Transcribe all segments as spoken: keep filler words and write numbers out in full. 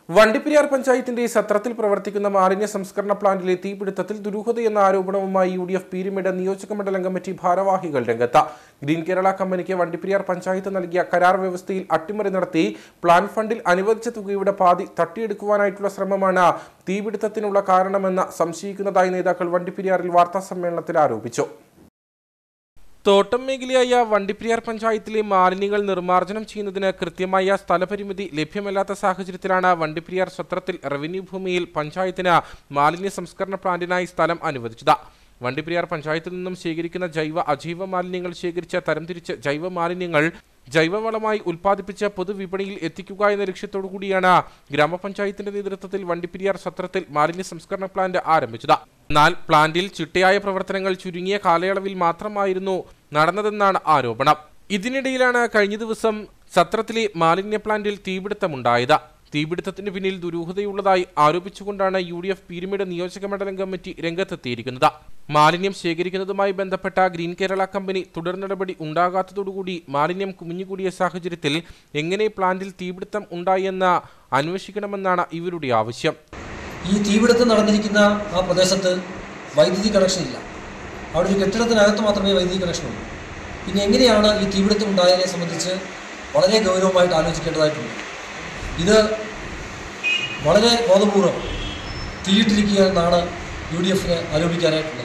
വണ്ടിപ്പെരിയാർ പഞ്ചായത്തിന്റെ സത്രത്തിൽ പ്രവർത്തിക്കുന്ന മാലിന്യ സംസ്കരണ പ്ലാന്റിലെ തീപിടുത്തത്തിൽ ദുരൂഹതയെന്ന ആരോപണവുമായി യു ഡി എഫ് പീരുമേട് നിയോജക മണ്ഡലം കമ്മിറ്റി ഭാരവാഹികൾ രംഗത്ത്. ഗ്രീൻ കേരള കമ്പനിക്ക് വണ്ടിപ്പെരിയാർ പഞ്ചായത്ത് നൽകിയ കരാർ വ്യവസ്ഥയിൽ അട്ടിമറി നടത്തി പ്ലാന്റ് ഫണ്ടിൽ അനുവദിച്ച തുകയുടെ പാതി തട്ടിയെടുക്കുവാനായിട്ടുള്ള ശ്രമമാണ് തീപിടുത്തത്തിനുള്ള കാരണമെന്ന് സംശയിക്കുന്നതായി നേതാക്കൾ വണ്ടിപ്പെരിയാറിൽ വാർത്താസമ്മേളനത്തിൽ ആരോപിച്ചു. തോട്ടം മേഖലയായ വണ്ടിപ്പെരിയാർ പഞ്ചായത്തിലെ മാലിന്യങ്ങൾ നിർമ്മാർജ്ജനം ചെയ്യുന്നതിന് കൃത്യമായ സ്ഥലപരിമിതി ലഭ്യമല്ലാത്ത സാഹചര്യത്തിലാണ് വണ്ടിപ്പെരിയാർ സത്രത്തിൽ റവന്യൂ ഭൂമിയിൽ പഞ്ചായത്തിന് മാലിന്യ സംസ്കരണ പ്ലാന്റിനായി സ്ഥലം അനുവദിച്ചത്. വണ്ടിപ്പെരിയാർ പഞ്ചായത്തിൽ നിന്നും ശേഖരിക്കുന്ന ജൈവ അജൈവ മാലിന്യങ്ങൾ ശേഖരിച്ച് തരംതിരിച്ച് ജൈവ മാലിന്യങ്ങൾ ജൈവവളമായി ഉൽപ്പാദിപ്പിച്ച് പൊതുവിപണിയിൽ എത്തിക്കുക എന്ന ലക്ഷ്യത്തോടുകൂടിയാണ് ഗ്രാമപഞ്ചായത്തിന്റെ നേതൃത്വത്തിൽ വണ്ടിപ്പെരിയാർ സത്രത്തിൽ മാലിന്യ സംസ്കരണ പ്ലാന്റ് ആരംഭിച്ചത്. എന്നാൽ പ്ലാന്റിൽ ചിട്ടയായ പ്രവർത്തനങ്ങൾ ചുരുങ്ങിയ കാലയളവിൽ മാത്രമായിരുന്നു നടന്നതെന്നാണ് ആരോപണം. ഇതിനിടയിലാണ് കഴിഞ്ഞ ദിവസം സത്രത്തിലെ മാലിന്യ പ്ലാന്റിൽ തീപിടുത്തമുണ്ടായത്. തീപിടുത്തത്തിന് പിന്നിൽ ദുരൂഹതയുള്ളതായി ആരോപിച്ചുകൊണ്ടാണ് യു ഡി എഫ് പീരുമേട് നിയോജക മണ്ഡലം കമ്മിറ്റി രംഗത്തെത്തിയിരിക്കുന്നത്. മാലിന്യം ശേഖരിക്കുന്നതുമായി ബന്ധപ്പെട്ട ഗ്രീൻ കേരള കമ്പനി തുടർ നടപടി ഉണ്ടാകാത്തതോടുകൂടി മാലിന്യം കുമിഞ്ഞുകൂടിയ സാഹചര്യത്തിൽ എങ്ങനെ പ്ലാന്റിൽ തീപിടുത്തം ഉണ്ടായെന്ന് അന്വേഷിക്കണമെന്നാണ് ഇവരുടെ ആവശ്യം. ഈ തീപിടുത്തം നടന്നിരിക്കുന്ന ആ പ്രദേശത്ത് വൈദ്യുതി കണക്ഷൻ ഇല്ല. അവിടെ ഒരു കെട്ടിടത്തിനകത്ത് മാത്രമേ വൈദ്യുതി കണക്ഷനുള്ളൂ. പിന്നെ എങ്ങനെയാണ് ഈ തീപിടുത്തം ഉണ്ടായതിനെ സംബന്ധിച്ച് വളരെ ഗൗരവമായിട്ട് ആലോചിക്കേണ്ടതായിട്ടുണ്ട്. ഇത് വളരെ ബോധപൂർവം തീയിട്ടിരിക്കുക എന്നാണ് യു ഡി എഫിന് ആരോപിക്കാനായിട്ടുള്ളത്.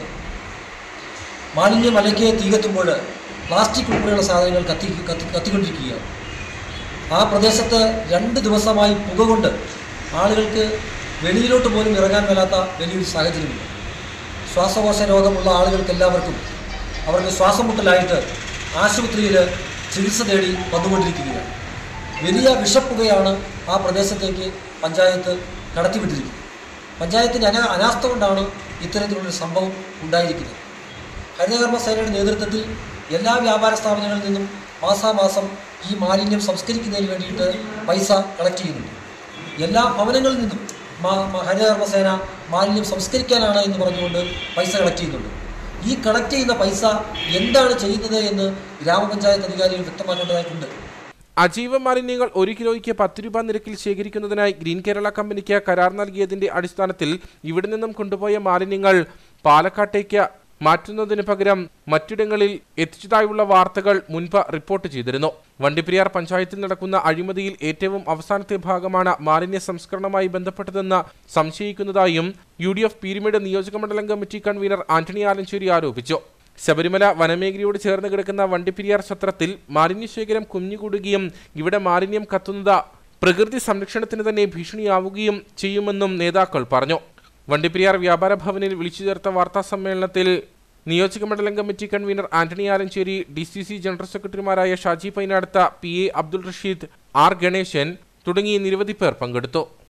മാലിന്യ മലയ്ക്ക് തീ കത്തുമ്പോൾ പ്ലാസ്റ്റിക് ഉൾപ്പെടെയുള്ള സാധനങ്ങൾ കത്തി കത്തി കത്തിക്കൊണ്ടിരിക്കുകയാണ്. ആ പ്രദേശത്ത് രണ്ട് ദിവസമായി പുക കൊണ്ട് ആളുകൾക്ക് വെളിയിലോട്ട് പോലും ഇറങ്ങാൻ മേലാത്ത വലിയൊരു സാഹചര്യമുണ്ട്. ശ്വാസകോശ രോഗമുള്ള ആളുകൾക്ക് എല്ലാവർക്കും അവർക്ക് ശ്വാസം മുട്ടലായിട്ട് ആശുപത്രിയിൽ ചികിത്സ തേടി വന്നുകൊണ്ടിരിക്കുകയാണ്. വലിയ വിഷപ്പുകയാണ് ആ പ്രദേശത്തേക്ക് പഞ്ചായത്ത് കടത്തിവിട്ടിരിക്കുന്നത്. പഞ്ചായത്തിൻ്റെ അനാ അനാസ്ഥ കൊണ്ടാണ് ഇത്തരത്തിലുള്ളൊരു സംഭവം ഉണ്ടായിരിക്കുന്നത്. ഹരിതകർമ്മ സേനയുടെ നേതൃത്വത്തിൽ എല്ലാ വ്യാപാര സ്ഥാപനങ്ങളിൽ നിന്നും മാസാമാസം ഈ മാലിന്യം സംസ്കരിക്കുന്നതിന് വേണ്ടിയിട്ട് പൈസ കളക്ട് ചെയ്യുന്നുണ്ട്. എല്ലാ ഭവനങ്ങളിൽ നിന്നും ഹരിതകർമ്മസേന മാലിന്യം സംസ്കരിക്കാനാണ് എന്ന് പറഞ്ഞുകൊണ്ട് പൈസ കളക്ട് ചെയ്യുന്നുണ്ട്. ഈ കളക്ട് ചെയ്യുന്ന പൈസ എന്താണ് ചെയ്യുന്നത് എന്ന് ഗ്രാമപഞ്ചായത്ത് അധികാരികൾ വ്യക്തമാക്കേണ്ടതായിട്ടുണ്ട്. അജൈവ മാലിന്യങ്ങൾ ഒരു കിലോയ്ക്ക് പത്ത് രൂപ നിരക്കിൽ ശേഖരിക്കുന്നതിനായി ഗ്രീൻ കേരള കമ്പനിക്ക് കരാർ നൽകിയതിന്റെ അടിസ്ഥാനത്തിൽ ഇവിടെ നിന്നും കൊണ്ടുപോയ മാലിന്യങ്ങൾ പാലക്കാട്ടേക്ക് മാറ്റുന്നതിന് പകരം മറ്റിടങ്ങളിൽ എത്തിച്ചതായുള്ള വാർത്തകൾ മുൻപ് റിപ്പോർട്ട് ചെയ്തിരുന്നു. വണ്ടിപ്പെരിയാർ പഞ്ചായത്തിൽ നടക്കുന്ന അഴിമതിയിൽ ഏറ്റവും അവസാനത്തെ ഭാഗമാണ് മാലിന്യ സംസ്കരണവുമായി ബന്ധപ്പെട്ടതെന്ന് സംശയിക്കുന്നതായും യു ഡി എഫ് പീരുമേട് നിയോജക മണ്ഡലം കമ്മിറ്റി കൺവീനർ ആന്റണി ആലഞ്ചേരി ആരോപിച്ചു. ശബരിമല വനമേഖലയോട് ചേർന്ന് കിടക്കുന്ന വണ്ടിപ്പെരിയാർ സത്രത്തിൽ മാലിന്യ ശേഖരം കുഞ്ഞുകൂടുകയും ഇവിടെ മാലിന്യം കത്തുന്നത് പ്രകൃതി സംരക്ഷണത്തിന് തന്നെ ഭീഷണിയാവുകയും ചെയ്യുമെന്നും നേതാക്കൾ പറഞ്ഞു. വണ്ടിപ്പെരിയാർ വ്യാപാര ഭവനിൽ വിളിച്ചു ചേർത്ത വാർത്താ സമ്മേളനത്തിൽ നിയോജക മണ്ഡലം committee convener Antony Alanchery, D C C general സെക്രട്ടറിമാരായ Shaji Painadath, P A Abdul Rasheed, R Ganesan തുടങ്ങി നിരവധി പേർ പങ്കെടുത്തു.